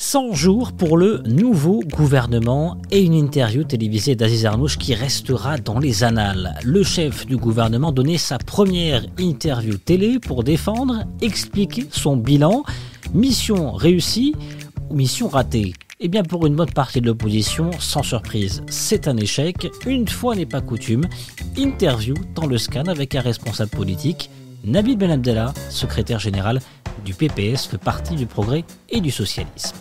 100 jours pour le nouveau gouvernement et une interview télévisée d'Aziz Arnouch qui restera dans les annales. Le chef du gouvernement donnait sa première interview télé pour défendre, expliquer son bilan. Mission réussie ou mission ratée ? Eh bien, pour une bonne partie de l'opposition, sans surprise, c'est un échec. Une fois n'est pas coutume, interview dans le scan avec un responsable politique, Nabil Ben Abdellah, secrétaire général du PPS, le Parti du Progrès et du Socialisme.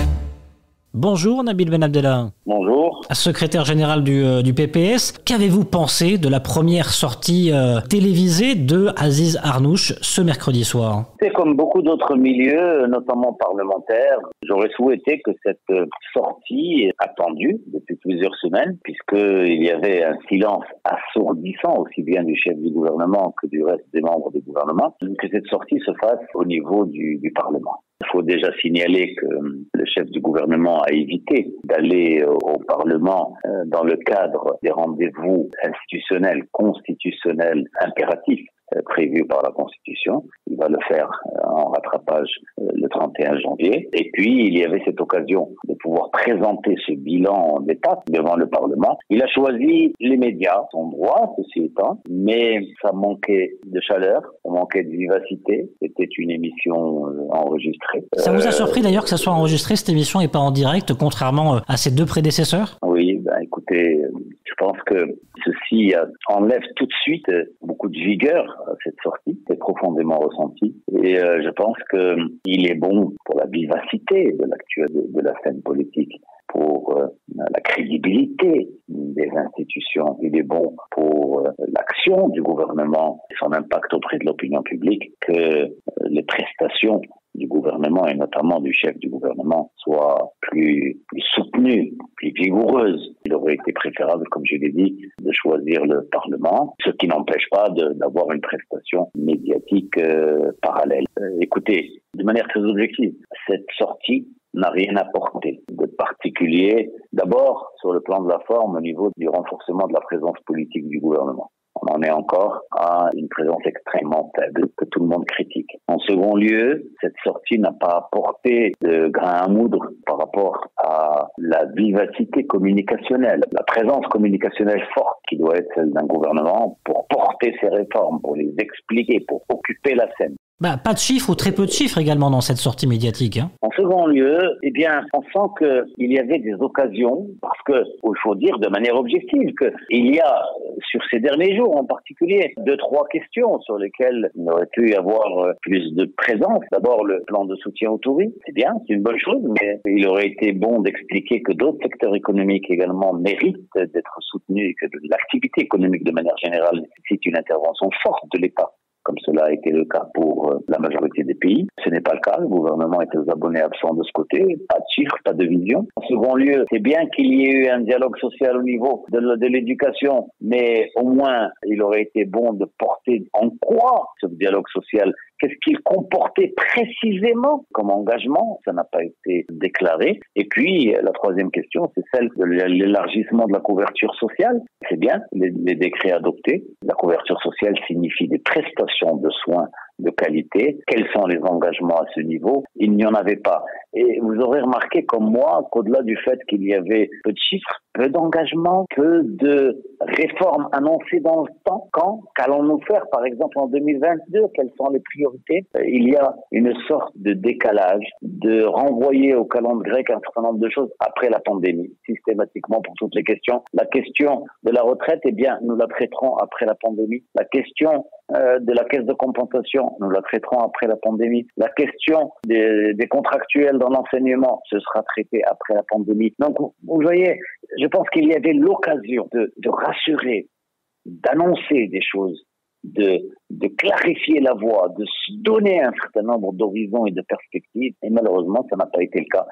Bonjour Nabil Ben Abdellah. Bonjour. Secrétaire général du PPS, qu'avez-vous pensé de la première sortie télévisée de Aziz Arnouch ce mercredi soir ? C'est comme beaucoup d'autres milieux, notamment parlementaires, j'aurais souhaité que cette sortie attendue depuis plusieurs semaines, puisqu'il y avait un silence assourdissant aussi bien du chef du gouvernement que du reste des membres du gouvernement, que cette sortie se fasse au niveau du Parlement. Il faut déjà signaler que le chef du gouvernement a évité d'aller au Parlement dans le cadre des rendez-vous institutionnels, constitutionnels, impératifs prévus par la Constitution. Il va le faire en rattrapage le 31 janvier. Et puis, il y avait cette occasion de pouvoir présenter ce bilan d'étape devant le Parlement. Il a choisi les médias, son droit, ceci étant, mais ça manquait de chaleur, ça manquait de vivacité. C'était une émission enregistrée. Ça vous a surpris d'ailleurs que ça soit enregistré, cette émission, et pas en direct, contrairement à ses deux prédécesseurs ? Oui, écoutez, je pense que ceci enlève tout de suite beaucoup de vigueur à cette sortie. C'est profondément ressenti. Et je pense qu'il est bon pour la vivacité de la scène politique, pour la crédibilité des institutions. Il est bon pour l'action du gouvernement et son impact auprès de l'opinion publique que les prestations du gouvernement et notamment du chef du gouvernement soient plus soutenues, plus vigoureuses. Il aurait été préférable, comme je l'ai dit, de choisir le Parlement, ce qui n'empêche pas d'avoir une prestation médiatique parallèle. Écoutez, de manière très objective, cette sortie n'a rien apporté de particulier. D'abord, sur le plan de la forme, au niveau du renforcement de la présence politique du gouvernement. On en est encore à une présence extrêmement faible que tout le monde critique. En second lieu, cette sortie n'a pas apporté de grain à moudre par rapport à la vivacité communicationnelle, la présence communicationnelle forte qui doit être celle d'un gouvernement pour porter ses réformes, pour les expliquer, pour occuper la scène. Pas de chiffres ou très peu de chiffres également dans cette sortie médiatique. En second lieu, on sent qu'il y avait des occasions, parce que, il faut dire de manière objective, qu'il y a, sur ces derniers jours en particulier, 2-3 questions sur lesquelles il aurait pu y avoir plus de présence. D'abord, le plan de soutien au tourisme, c'est bien, c'est une bonne chose, mais il aurait été bon d'expliquer que d'autres secteurs économiques également méritent d'être soutenus et que l'activité économique de manière générale nécessite une intervention forte de l'État, comme cela a été le cas pour la majorité des pays. Ce n'est pas le cas. Le gouvernement est aux abonnés absents de ce côté. Pas de chiffres, pas de vision. En second lieu, c'est bien qu'il y ait eu un dialogue social au niveau de l'éducation, mais au moins, il aurait été bon de porter en quoi ce dialogue social. Qu'est-ce qu'il comportait précisément comme engagement? Ça n'a pas été déclaré. Et puis, la troisième question, c'est celle de l'élargissement de la couverture sociale. C'est bien, les décrets adoptés. La couverture sociale signifie des prestations de soins de qualité. Quels sont les engagements à ce niveau? Il n'y en avait pas. Et vous aurez remarqué comme moi qu'au-delà du fait qu'il y avait peu de chiffres, peu d'engagements, peu de réformes annoncées dans le temps. Qu'allons-nous faire, par exemple, en 2022? Quelles sont les priorités? Il y a une sorte de décalage, de renvoyer au calendrier grec un certain nombre de choses après la pandémie, systématiquement pour toutes les questions. La question de la retraite, nous la traiterons après la pandémie. La question de la caisse de compensation, nous la traiterons après la pandémie. La question des contractuels dans l'enseignement, ce sera traité après la pandémie. Donc, vous voyez, je pense qu'il y avait l'occasion de rassurer, d'annoncer des choses, de clarifier la voie, de se donner un certain nombre d'horizons et de perspectives. Et malheureusement, ça n'a pas été le cas.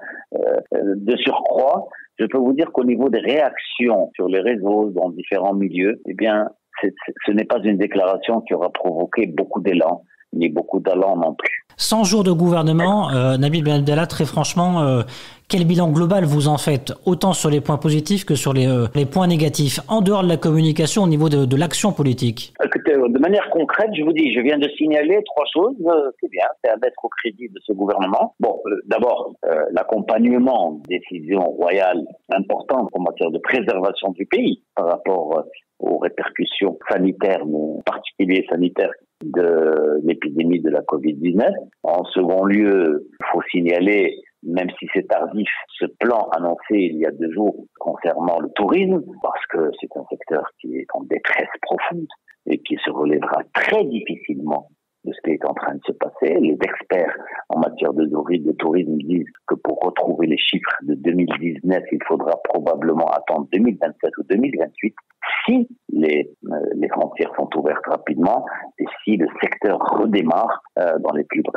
De surcroît, je peux vous dire qu'au niveau des réactions sur les réseaux, dans différents milieux, ce n'est pas une déclaration qui aura provoqué beaucoup d'élan. ni beaucoup d'allant non plus. 100 jours de gouvernement, Nabil Ben Abdallah, très franchement, quel bilan global vous en faites, autant sur les points positifs que sur les points négatifs, en dehors de la communication, au niveau de l'action politique? Écoutez, de manière concrète, je vous dis, je viens de signaler 3 choses. C'est bien, c'est à mettre au crédit de ce gouvernement. Bon, d'abord, l'accompagnement des décisions royales importantes en matière de préservation du pays par rapport aux répercussions sanitaires, mais en particulier sanitaires, de l'épidémie de la Covid-19. En second lieu, il faut signaler, même si c'est tardif, ce plan annoncé il y a 2 jours concernant le tourisme, parce que c'est un secteur qui est en détresse profonde et qui se relèvera très difficilement de ce qui est en train de se passer. Les experts en matière de tourisme disent que pour retrouver les chiffres de 2019, il faudra probablement attendre 2027 ou 2028 si les frontières sont ouvertes rapidement et si le secteur redémarre dans les plus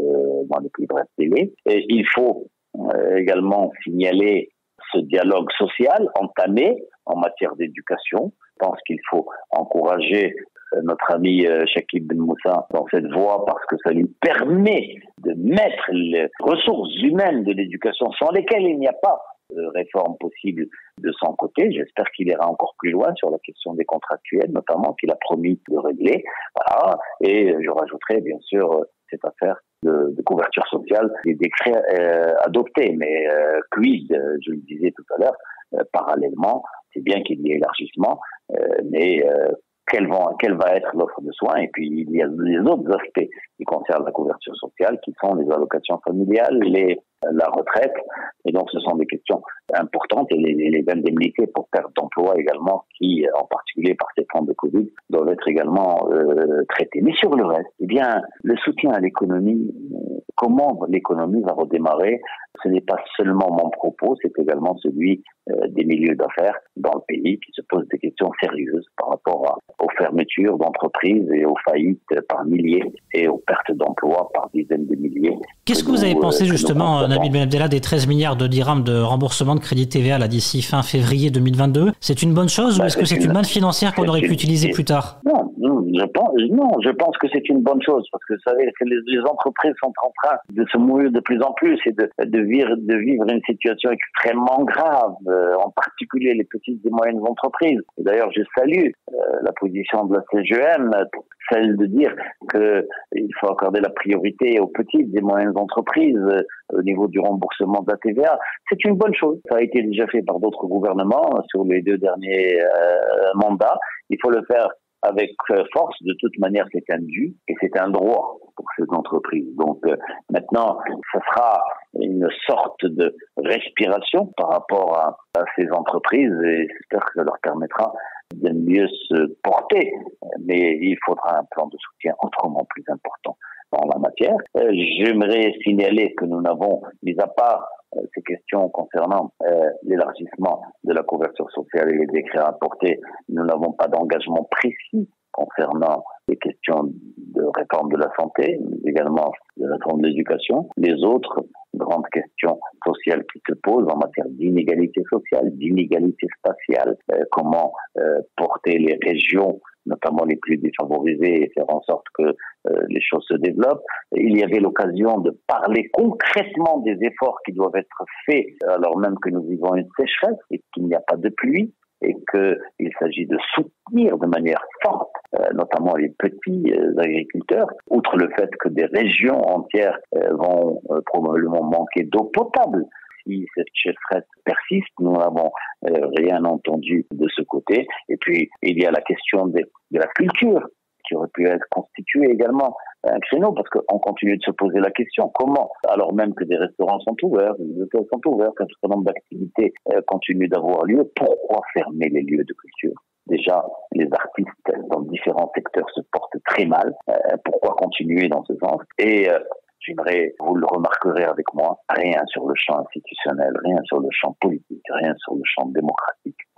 brefs délais. Et il faut également signaler ce dialogue social entamé en matière d'éducation. Je pense qu'il faut encourager notre ami Chakib Ben Moussa dans cette voie parce que ça lui permet de mettre les ressources humaines de l'éducation sans lesquelles il n'y a pas de réforme possible de son côté. J'espère qu'il ira encore plus loin sur la question des contractuels, notamment qu'il a promis de régler. Voilà. Et je rajouterai bien sûr cette affaire de couverture sociale, des décrets adoptés. Mais quid, je le disais tout à l'heure, parallèlement, c'est bien qu'il y ait élargissement, mais quelle va être l'offre de soins. Et puis il y a les autres aspects qui concernent la couverture sociale, qui sont les allocations familiales, la retraite. Et donc ce sont des questions importantes et les indemnités pour perte d'emploi également, qui en particulier par ces fonds de Covid doivent être également traitées. Mais sur le reste, eh bien le soutien à l'économie, comment l'économie va redémarrer, ce n'est pas seulement mon propos, c'est également celui des milieux d'affaires dans le pays qui se posent des questions sérieuses par rapport aux fermetures d'entreprises et aux faillites par milliers et aux pertes d'emplois par dizaines de milliers. Qu'est-ce que vous avez pensé justement, Nabil Ben Abdallah, des 13 milliards de dirhams de remboursement de crédit TVA là, d'ici fin février 2022? C'est une bonne chose ou est-ce que c'est une manne financière qu'on aurait pu utiliser plus tard? Je pense que c'est une bonne chose parce que vous savez que les entreprises sont en train de se mouiller de plus en plus et de vivre une situation extrêmement grave, en particulier les petites et moyennes entreprises. Et d'ailleurs, je salue la position de la CGM, celle de dire qu'il faut accorder la priorité aux petites et moyennes entreprises au niveau du remboursement de la TVA. C'est une bonne chose. Ça a été déjà fait par d'autres gouvernements sur les 2 derniers mandats. Il faut le faire avec force. De toute manière, c'est un dû et c'est un droit pour ces entreprises. Donc maintenant, ce sera une sorte de respiration par rapport à ces entreprises et j'espère que ça leur permettra de mieux se porter. Mais il faudra un plan de soutien autrement plus important dans la matière. J'aimerais signaler que nous n'avons, mis à part ces questions concernant l'élargissement de la couverture sociale et les décrets à apporter, nous n'avons pas d'engagement précis concernant les questions de réforme de la santé, mais également de réforme de l'éducation. Les autres grandes questions sociales qui se posent en matière d'inégalité sociale, d'inégalité spatiale, comment porter les régions, notamment les plus défavorisées, et faire en sorte que les choses se développent. Il y avait l'occasion de parler concrètement des efforts qui doivent être faits alors même que nous vivons une sécheresse et qu'il n'y a pas de pluie et qu'il s'agit de soutenir de manière forte notamment les petits agriculteurs, outre le fait que des régions entières vont probablement manquer d'eau potable. Si cette sécheresse persiste, nous n'avons rien entendu de ce côté. Et puis, il y a la question de la culture, qui aurait pu être constituée également un créneau, parce qu'on continue de se poser la question, comment, alors même que des restaurants sont ouverts, des hôtels sont ouverts, qu'un certain nombre d'activités continuent d'avoir lieu, pourquoi fermer les lieux de culture? Déjà, les artistes dans différents secteurs se portent très mal, pourquoi continuer dans ce sens? Et j'aimerais, vous le remarquerez avec moi, rien sur le champ institutionnel, rien sur le champ politique, rien sur le champ démocratique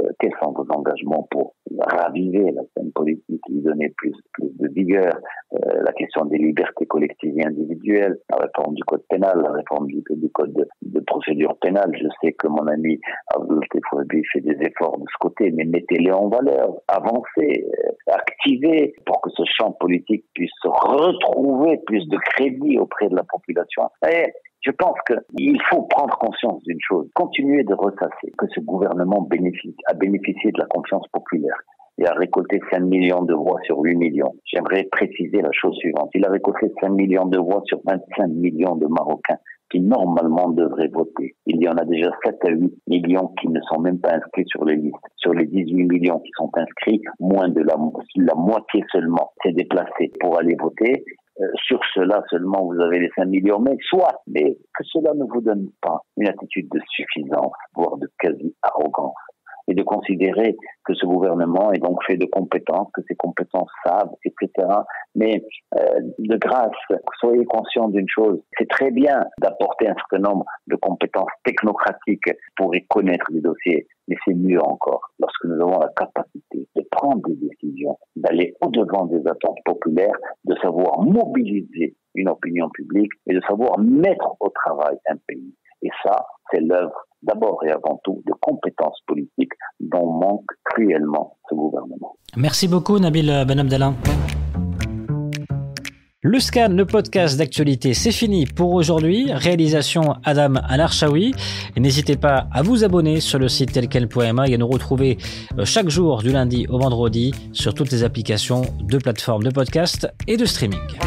quels sont vos engagements pour raviver la scène politique, lui donner plus de vigueur, la question des libertés collectives et individuelles, la réforme du code pénal, la réforme du code de procédure pénale. Je sais que mon ami Abdel Tefouabi fait des efforts de ce côté, mais mettez-les en valeur, avancez, activez pour que ce champ politique puisse retrouver plus de crédit auprès de la population. Et je pense qu'il faut prendre conscience d'une chose, continuer de ressasser que ce gouvernement a bénéficié de la confiance populaire. Il a récolté 5 millions de voix sur 8 millions. J'aimerais préciser la chose suivante. Il a récolté 5 millions de voix sur 25 millions de Marocains qui normalement devraient voter. Il y en a déjà 7 à 8 millions qui ne sont même pas inscrits sur les listes. Sur les 18 millions qui sont inscrits, moins de la moitié seulement s'est déplacé pour aller voter. Sur cela seulement, vous avez les 5 millions, mais que cela ne vous donne pas une attitude de suffisance, voire de quasi-arrogance, et de considérer que ce gouvernement est donc fait de compétences, que ces compétences savent, etc. Mais de grâce, soyez conscients d'une chose, c'est très bien d'apporter un certain nombre de compétences technocratiques pour y connaître les dossiers, mais c'est mieux encore lorsque nous avons la capacité de prendre des décisions, d'aller au-devant des attentes populaires, de savoir mobiliser une opinion publique et de savoir mettre au travail un pays. Et ça, c'est l'œuvre d'abord et avant tout de compétences politiques dont manque cruellement ce gouvernement. Merci beaucoup Nabil Ben Abdallah. Le Scan, le podcast d'actualité, c'est fini pour aujourd'hui. Réalisation Adam Al-Arshawi. N'hésitez pas à vous abonner sur le site telquel.ma et à nous retrouver chaque jour du lundi au vendredi sur toutes les applications de plateformes de podcast et de streaming.